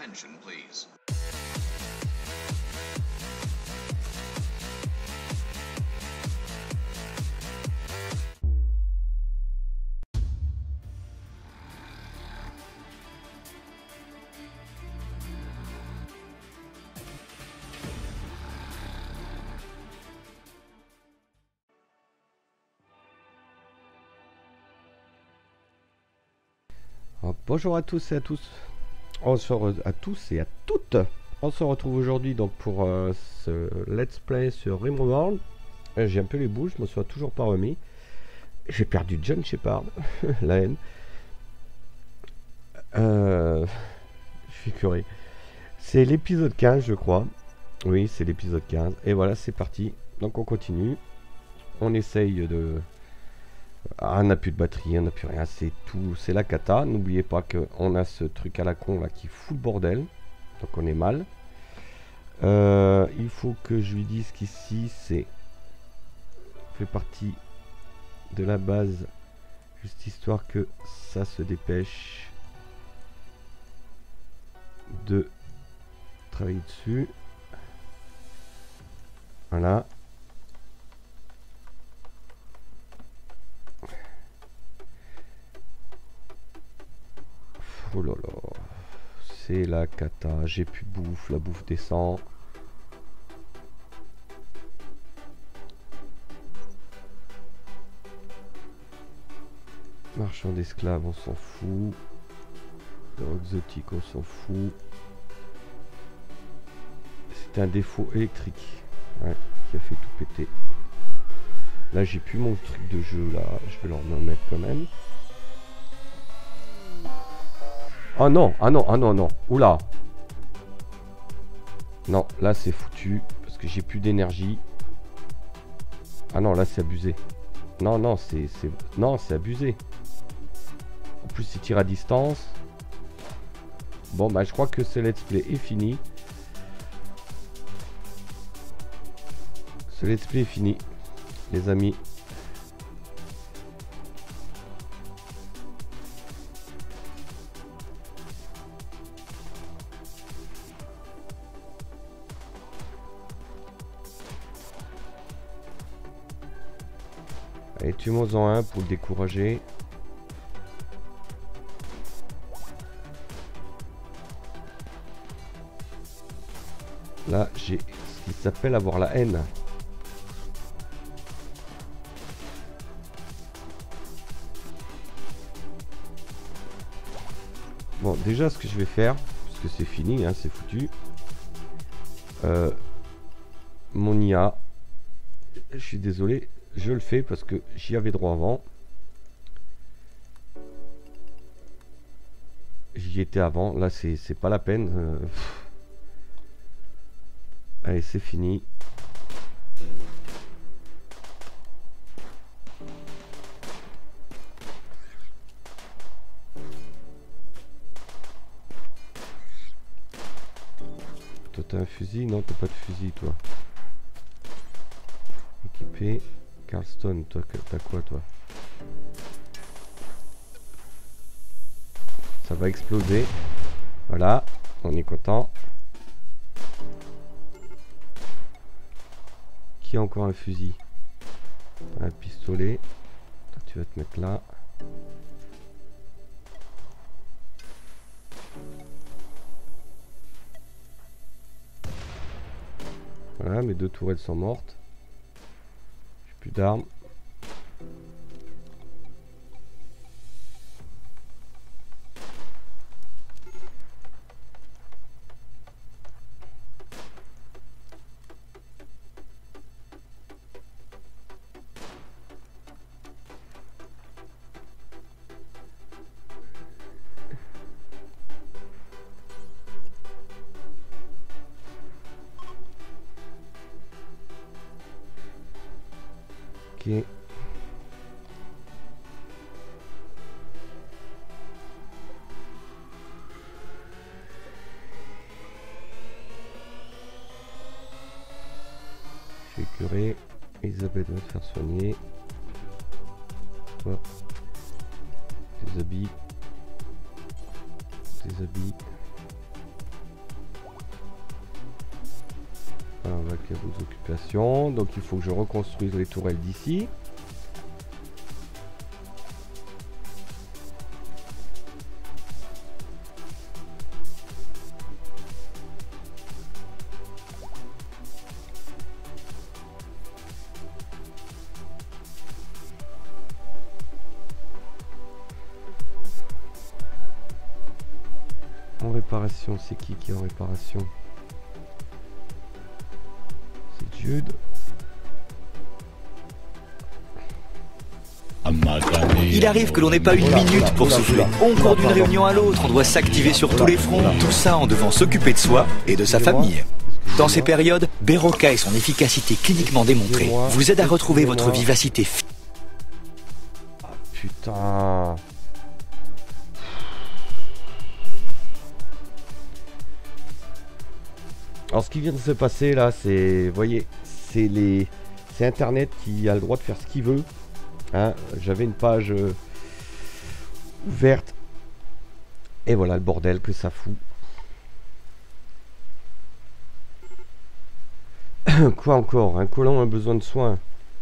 attention, please. Bonjour à tous et à tous. À tous et à toutes. On se retrouve aujourd'hui donc pour ce let's play sur RimWorld. J'ai un peu les bouches, je me suis toujours pas remis. J'ai perdu John Shepard, la haine. Je suis curé. C'est l'épisode 15 je crois. Oui, c'est l'épisode 15. Et voilà, c'est parti. Donc on continue. On essaye de... Ah, on n'a plus de batterie, on n'a plus rien, c'est tout, c'est la cata. N'oubliez pas qu'on a ce truc à la con là qui fout le bordel, donc on est mal. Il faut que je lui dise qu'ici c'est fait partie de la base, juste histoire que ça se dépêche de travailler dessus. Voilà. Oh là là, c'est la cata, j'ai plus de bouffe, la bouffe descend. Marchand d'esclaves, on s'en fout. Exotique, on s'en fout. C'est un défaut électrique, ouais, qui a fait tout péter. Là, j'ai plus mon truc de jeu, là, je vais leur mettre quand même. Oh non, ah non, ah non, non. Oula. Non, là c'est foutu. Parce que j'ai plus d'énergie. Ah non, là c'est abusé. Non, non, non, c'est abusé. En plus, il tire à distance. Bon, bah je crois que ce let's play est fini. Ce let's play est fini, les amis. Allez, tuons-en un pour le décourager. Là, j'ai ce qui s'appelle avoir la haine. Bon, déjà, ce que je vais faire, parce que c'est fini, hein, c'est foutu. Mon IA, je suis désolé. Je le fais parce que j'y avais droit avant. J'y étais avant. Là, c'est pas la peine. Allez, c'est fini. Toi, t'as un fusil? Non, t'as pas de fusil, toi. Équipé. Carlstone, toi, t'as quoi, toi? Ça va exploser. Voilà, on est content. Qui a encore un fusil? Un pistolet. Toi, tu vas te mettre là. Voilà, mes deux tourelles sont mortes. Plus d'armes. Ok. Je suis curé. Elisabeth va te faire soigner. Toi. Tes habits. Tes habits. à vos occupations. Donc il faut que je reconstruise les tourelles d'ici. En réparation, c'est qui est en réparation? C'est Jude. Il arrive que l'on n'ait pas une minute pour souffler. On court d'une réunion à l'autre, on doit s'activer sur tous les fronts, tout ça en devant s'occuper de soi et de sa famille. Dans ces périodes, Berocca et son efficacité cliniquement démontrée vous aident à retrouver votre vivacité. Ah, putain. Alors ce qui vient de se passer là, c'est, vous voyez, c'est Internet qui a le droit de faire ce qu'il veut. Hein, j'avais une page ouverte et voilà le bordel que ça fout. Quoi encore? Un colon a besoin de soins.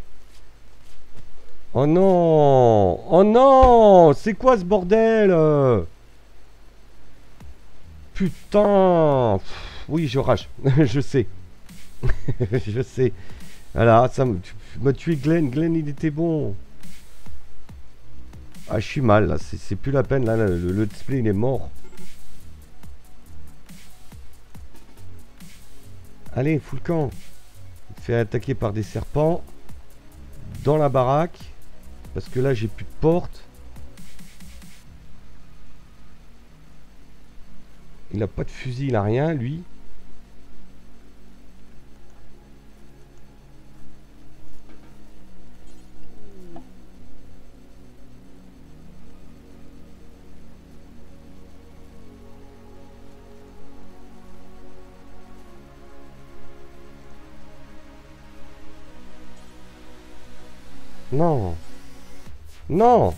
Oh non! Oh non! C'est quoi ce bordel? Putain! Oui, je rage. Je sais. Je sais. Voilà, ça m'a tué Glenn. Glenn, il était bon. Ah, je suis mal, là. C'est plus la peine, là. Le display, il est mort. Allez, fous le camp. Il fait attaquer par des serpents. Dans la baraque. Parce que là, j'ai plus de porte. Il a pas de fusil, il a rien, lui. Non. Non.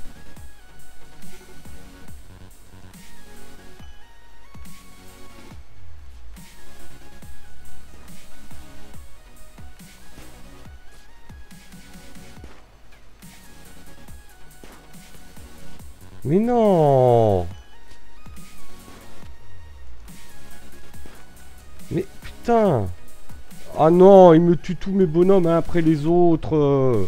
Mais non. Mais putain. Ah non, il me tue tous mes bonhommes hein, après les autres.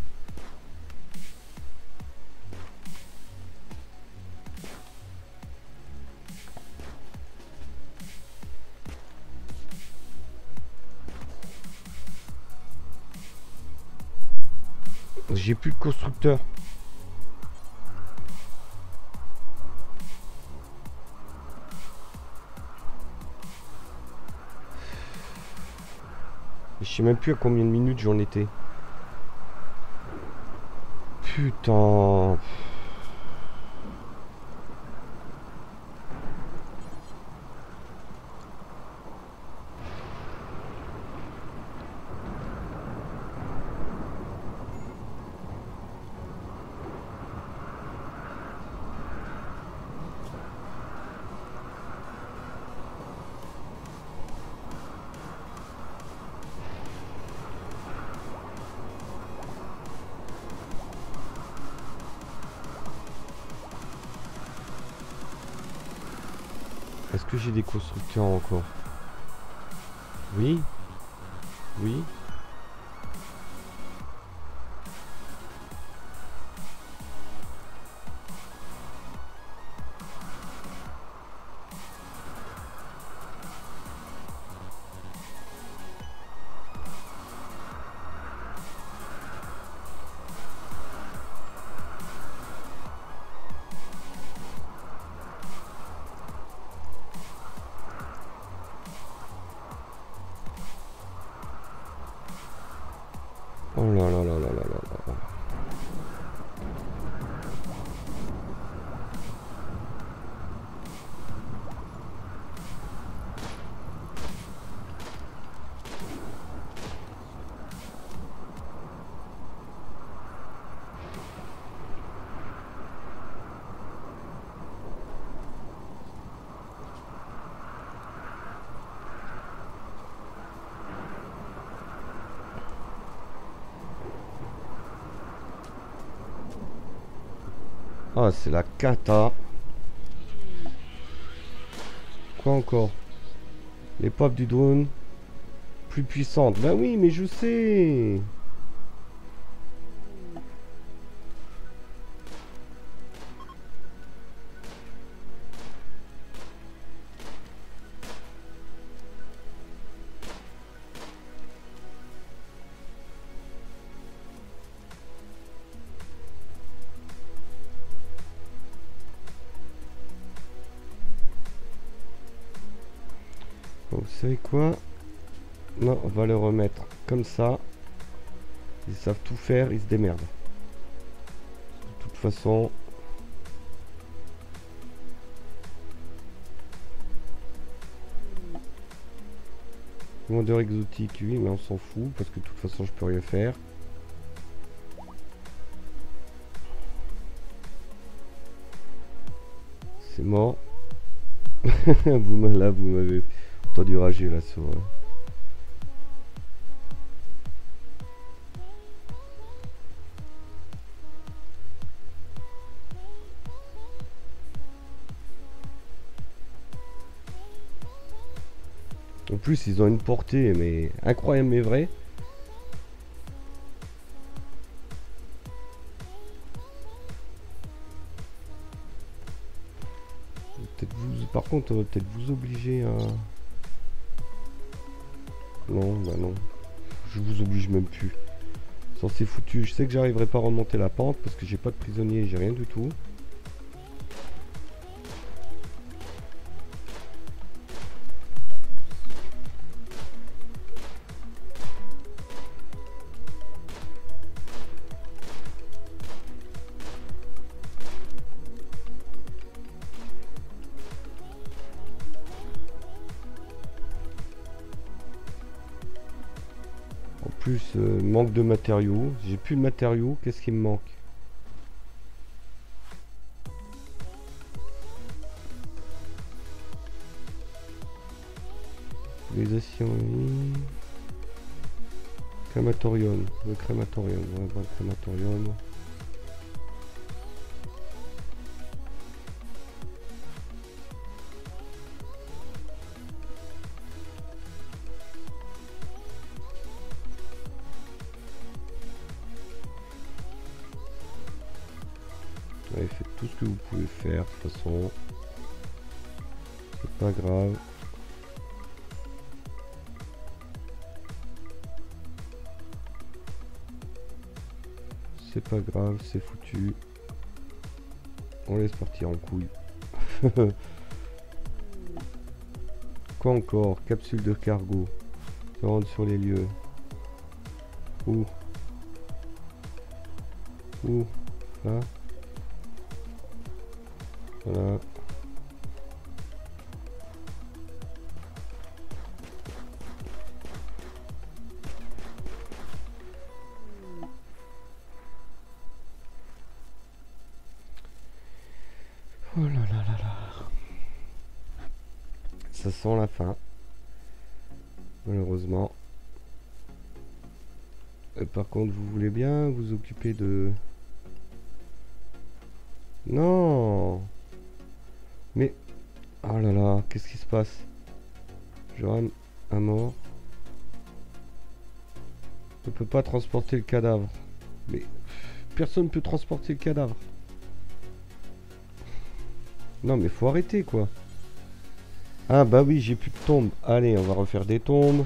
J'ai plus de constructeur. Je sais même plus à combien de minutes j'en étais. Putain. Est-ce que j'ai des constructeurs encore? Oui. Oui. Oh là là là là là là là. Ah, c'est la cata. Quoi encore? L'épreuve du drone plus puissante. Bah oui, mais je sais. Bon, vous savez quoi? Non, on va le remettre comme ça. Ils savent tout faire, ils se démerdent. De toute façon... Vendeur exotique, oui, mais on s'en fout, parce que de toute façon, je peux rien faire. C'est mort. Là, vous m'avez entendu rager, là, sur... En plus, ils ont une portée, mais incroyable, mais vrai. Peut-être vous, par contre, on va peut-être vous obliger à... Non, bah non. Je vous oblige même plus. Sans c'est foutu. Je sais que j'arriverai pas à remonter la pente parce que j'ai pas de prisonnier, j'ai rien du tout. Plus manque de matériaux. J'ai plus de matériaux. Qu'est-ce qui me manque? Utilisation. Crématorium. Le crématorium. On va voir le crématorium. Ouais, faites tout ce que vous pouvez faire, de toute façon. C'est pas grave. C'est pas grave, c'est foutu. On laisse partir en couille. Quoi encore? Capsule de cargo. Se rendre sur les lieux. Où? Où? Là? Voilà. Oh là là là là. Ça sent la fin. Malheureusement. Et par contre, vous voulez bien vous occuper de... Non! Mais... Oh là là, qu'est-ce qui se passe? Johan, à mort. Je ne peux pas transporter le cadavre. Mais... Personne ne peut transporter le cadavre. Non mais faut arrêter quoi. Ah bah oui, j'ai plus de tombes. Allez, on va refaire des tombes.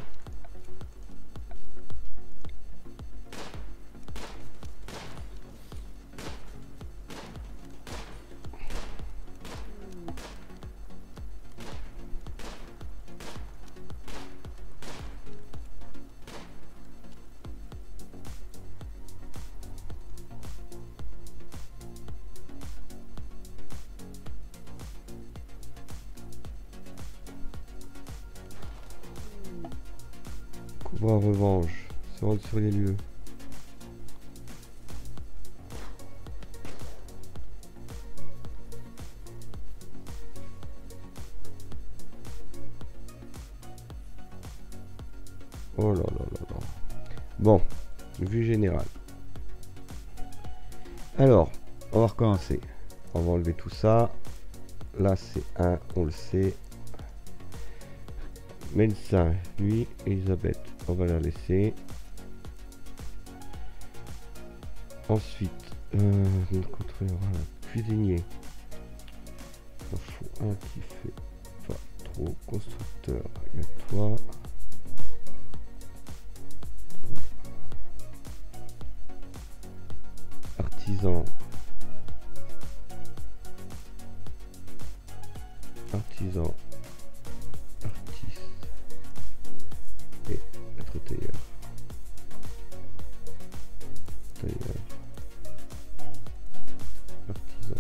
Couvre revanche. Se rendre sur les lieux. Oh là là là là. Bon, vue générale. Alors, on va recommencer. On va enlever tout ça. Là c'est un, on le sait. Médecin, lui, Elisabeth, on va la laisser. Ensuite, cuisinier. Il faut un qui fait pas trop. Constructeur, il y a toi. Artisan. Artisan. Artiste. Et maître tailleur. Tailleur. Artisan.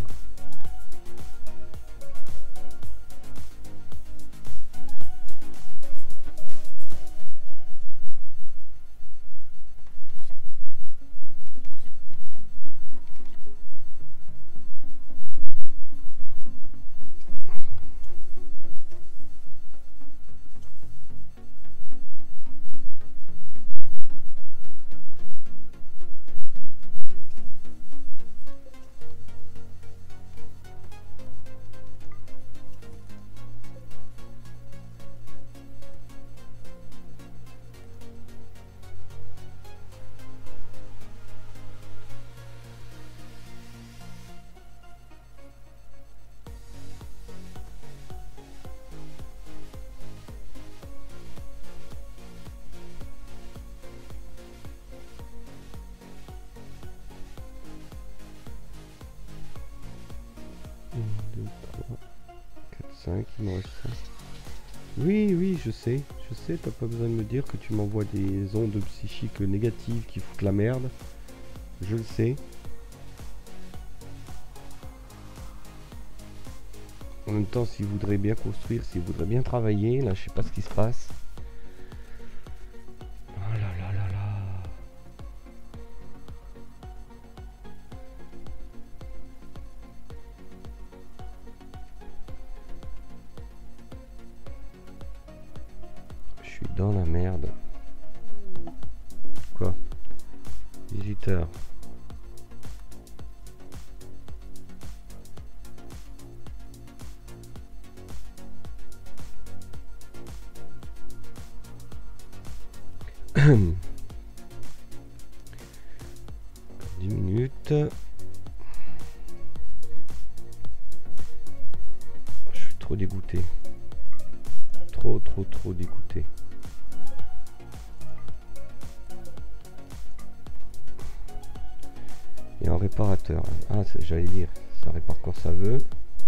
Il me reste ça. Oui, je sais, t'as pas besoin de me dire que tu m'envoies des ondes psychiques négatives qui foutent la merde. Je le sais. En même temps, s'il voudrait bien construire, s'il voudrait bien travailler, là, je sais pas ce qui se passe. Oh là là là là. Je suis dans la merde. Quoi? Visiteur. Je suis trop dégoûté. Trop dégoûté. Et un réparateur. Ah, j'allais dire, ça répare quand ça veut.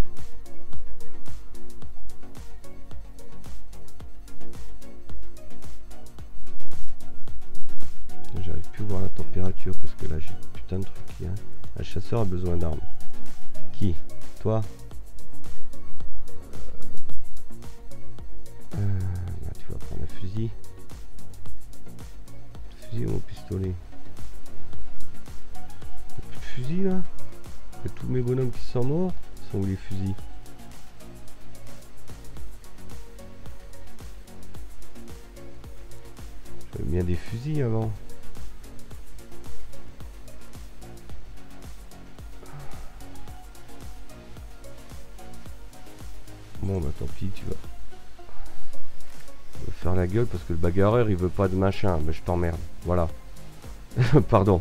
J'arrive plus à voir la température parce que là j'ai putain de trucs. Hein. Un chasseur a besoin d'armes. Qui? Toi? Là, tu vas prendre un fusil. Fusil ou mon pistolet? Plus de fusil là? Et tous mes bonhommes qui sont morts, sont où les fusils? J'avais bien des fusils avant. Bon bah tant pis, tu vas faire la gueule parce que le bagarreur il veut pas de machin, mais je t'emmerde, voilà. Pardon.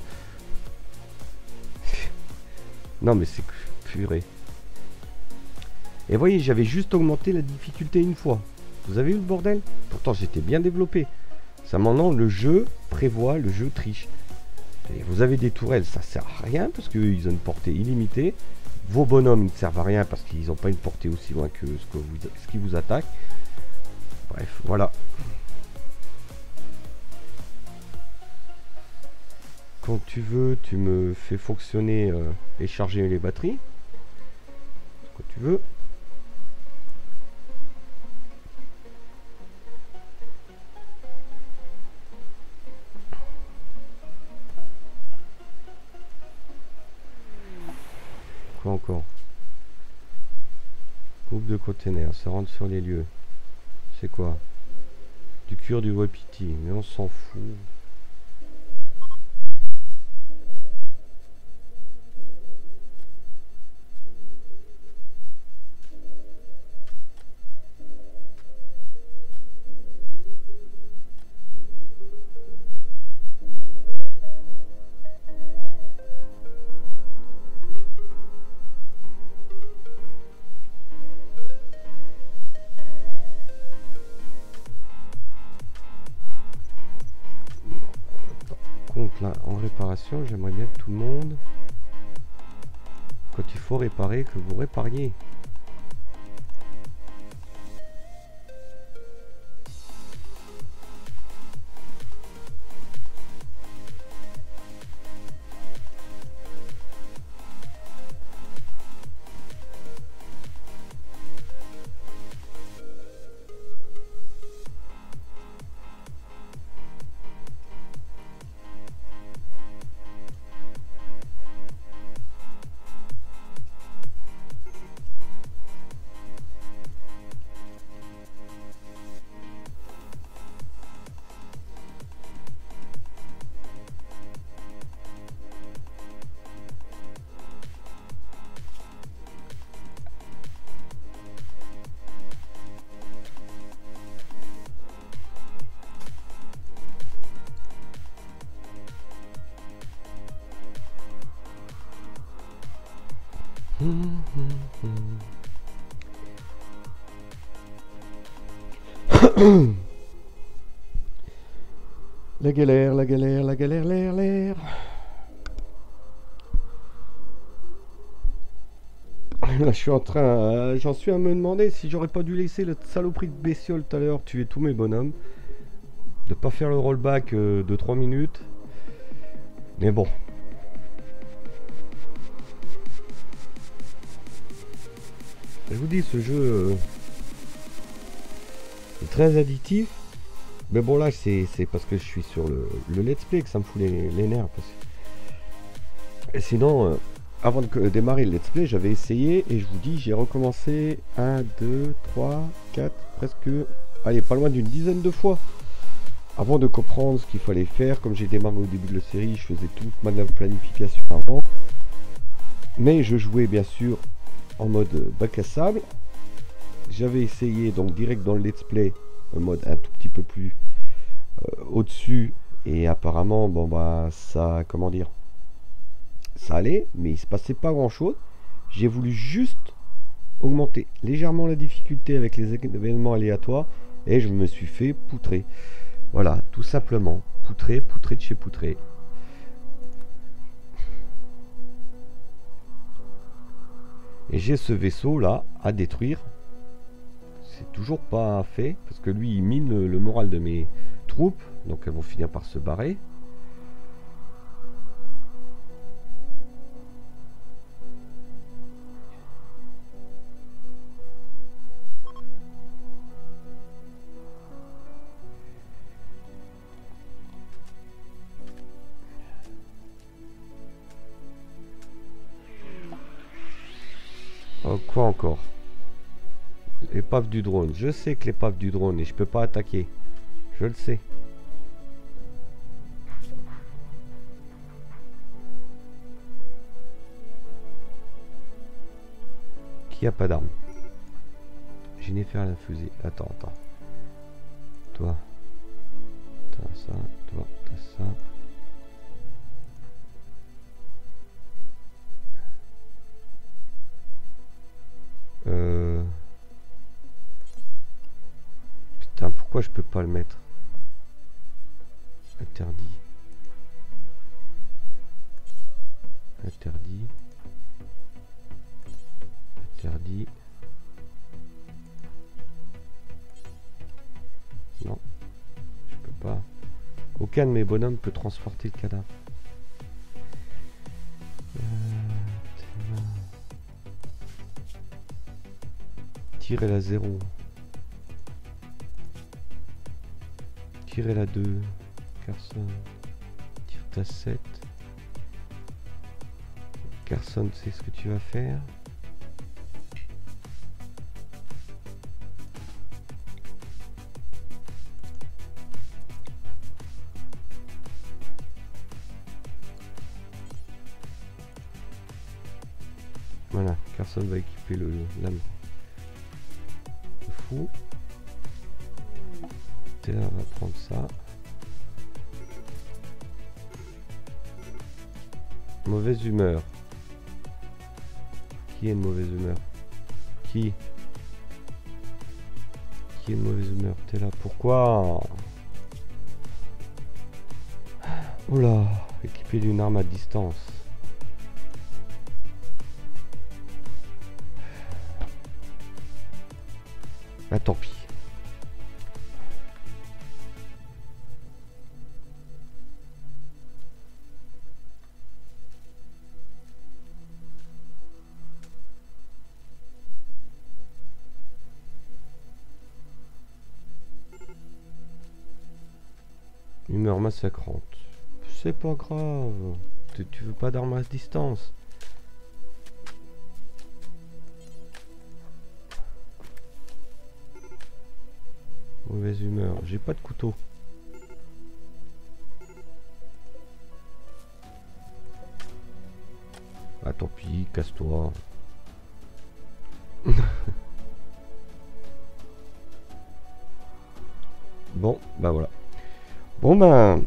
Non mais c'est purée. Et voyez, j'avais juste augmenté la difficulté une fois. Vous avez vu le bordel? Pourtant j'étais bien développé. Ça maintenant le jeu prévoit, le jeu triche. Et vous avez des tourelles, ça sert à rien parce qu'ils ont une portée illimitée. Vos bonhommes ils ne servent à rien parce qu'ils n'ont pas une portée aussi loin que ce qui vous attaque. Bref, voilà. Quand tu veux, tu me fais fonctionner et charger les batteries. Quand tu veux. Quoi encore? Groupe de containers, ça rentre sur les lieux. C'est quoi? Du cuir du wapiti, mais on s'en fout. Bah, en réparation, j'aimerais bien que tout le monde, quand il faut réparer, que vous répariez. La galère, la galère, la galère, l'air. Là, je suis en train, j'en suis à me demander si j'aurais pas dû laisser le saloperie de bestiole tout à l'heure tuer tous mes bonhommes, de pas faire le rollback de 3 minutes. Mais bon. Je vous dis, ce jeu est très addictif. Mais bon, là, c'est parce que je suis sur le let's play que ça me fout les nerfs. Parce que... Et sinon, avant de démarrer le let's play, j'avais essayé et je vous dis, j'ai recommencé 1, 2, 3, 4, presque, allez, pas loin d'une dizaine de fois. Avant de comprendre ce qu'il fallait faire, comme j'ai démarré au début de la série, je faisais toute ma planification avant. Mais je jouais bien sûr en mode bac à sable. J'avais essayé donc direct dans le let's play un mode un tout petit peu plus au-dessus, et apparemment bon bah ça, comment dire, ça allait, mais il se passait pas grand chose. J'ai voulu juste augmenter légèrement la difficulté avec les événements aléatoires et je me suis fait poutrer. Voilà, tout simplement, poutrer de chez poutrer. Et j'ai ce vaisseau là à détruire. C'est toujours pas fait parce que lui il mine le moral de mes troupes, donc elles vont finir par se barrer. Oh, quoi encore? L'épave du drone. Je sais que l'épave du drone et je peux pas attaquer. Je le sais. Qui a pas d'arme? J'ai né faire la fusée. Attends. Toi. T'as ça. Toi. T'as ça. Putain, pourquoi je peux pas le mettre? Interdit. Interdit. Interdit. Non. Je peux pas. Aucun de mes bonhommes peut transporter le cadavre. Tirer la 0. Tirer la 2. Carson. Tire ta 7. Carson, c'est ce que tu vas faire. Voilà, Carson va équiper l'âme. Fou. Taylor va prendre ça. Mauvaise humeur. Qui est de mauvaise humeur? Qui est de mauvaise humeur? T'es là, pourquoi? Oula. Équipé d'une arme à distance. Ah, tant pis. Humeur massacrante. C'est pas grave. Tu veux pas d'armes à distance. Mauvaise humeur. J'ai pas de couteau. Ah tant pis, casse-toi. Bon, bah voilà. Bon ben,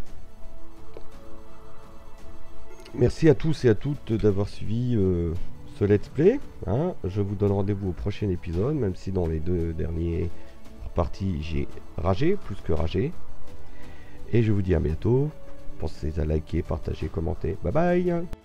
merci à tous et à toutes d'avoir suivi ce let's play. Hein. Je vous donne rendez-vous au prochain épisode, même si dans les 2 dernières parties j'ai ragé, plus que ragé. Et je vous dis à bientôt. Pensez à liker, partager, commenter. Bye bye.